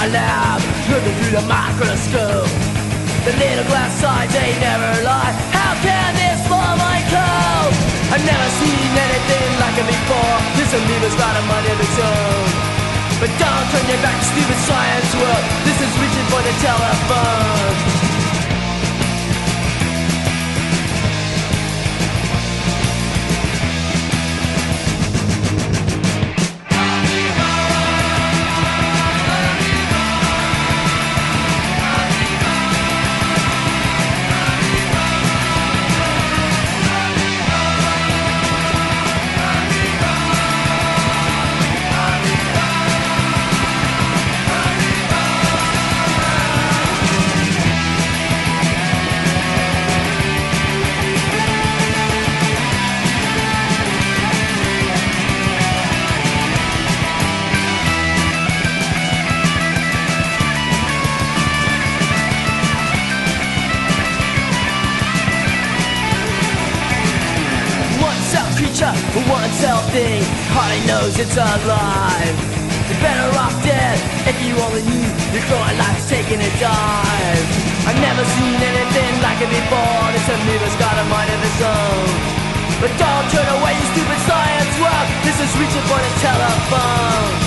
my lab, looking through the microscope. The little glass sides, they never lie. How can this fall my coat? I've never seen anything like it before. This amoeba's got a mind of its own. But don't turn your back to stupid science world. This is reaching for the telephone. One cell thing, hardly knows it's alive. You're better off dead if you only knew your growing life's taking a dive. I've never seen anything like it before. This amoeba's got a mind of its own. But don't turn away, you stupid science world. This is reaching for the telephone.